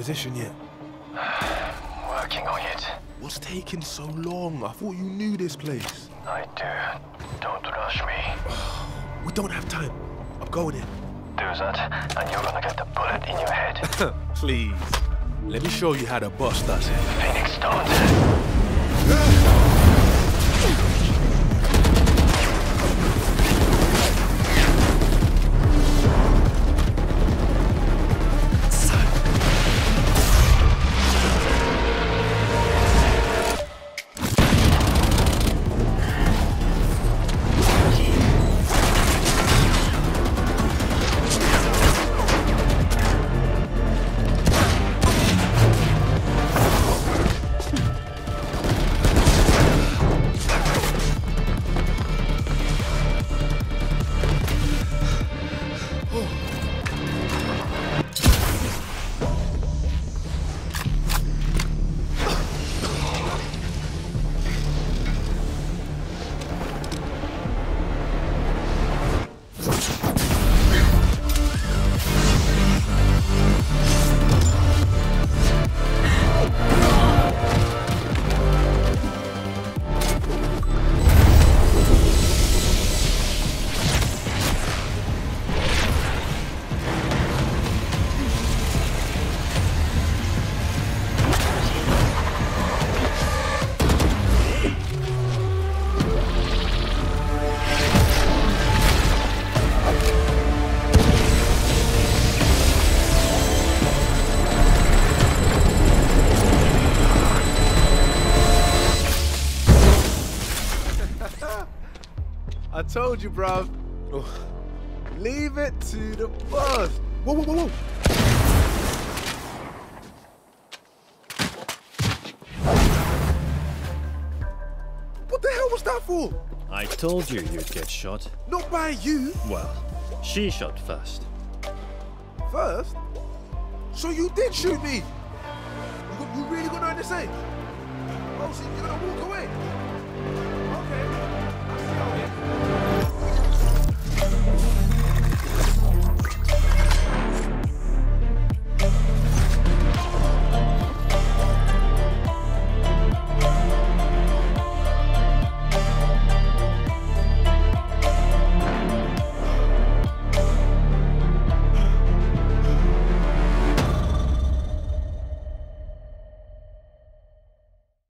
position yet? Working on it. What's taking so long? I thought you knew this place. I do. Don't rush me. We don't have time. I'm going in. Do that, and you're gonna get the bullet in your head. Please. Let me show you how the boss does it. Phoenix, don't. I told you, bruv. Leave it to the boss. Whoa, whoa, whoa, whoa. What the hell was that for? I told you you'd get shot. Not by you. Well, she shot first. First? So you did shoot me? You really gonna do the same? Oh, so you're gonna walk away?